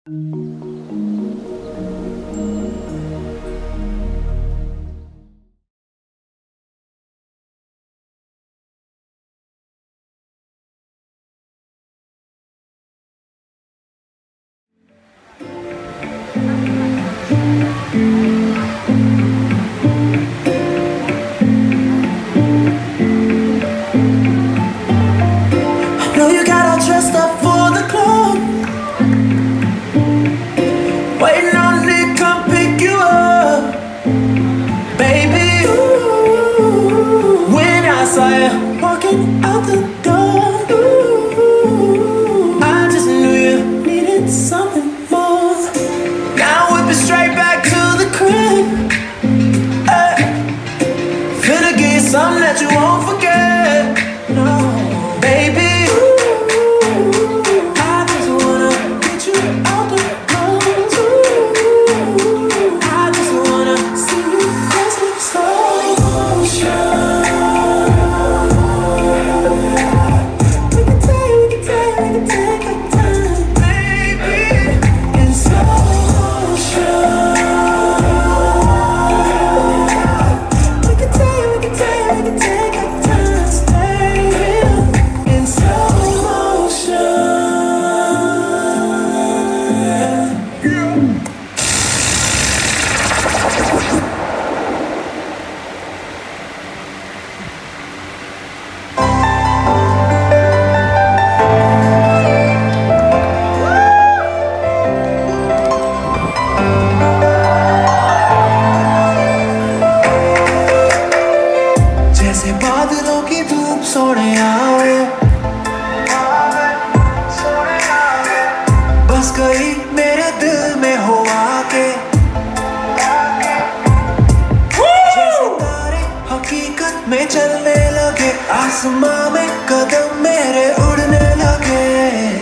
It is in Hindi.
Know you got all dressed up for the club, waiting on me to come pick you up, baby. Ooh, when I saw you walking out the door, ooh, I just knew you needed something more. Now whip it straight back to the crib. Finna get you something that you won't forget. No, baby. जैसे बादलों की धूप सोने आवे, बस गई मेरे दिल में हो आके। जैसे तारे हकीकत में चलने लगे, आसमां में कदम मेरे उड़ने लगे।